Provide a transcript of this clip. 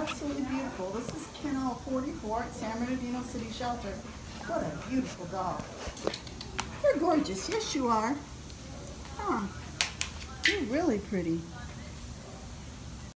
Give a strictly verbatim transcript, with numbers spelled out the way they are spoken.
absolutely beautiful. This is kennel forty-four at San Bernardino City Shelter. What a beautiful dog. You're gorgeous. Yes, you are. Huh. You're really pretty.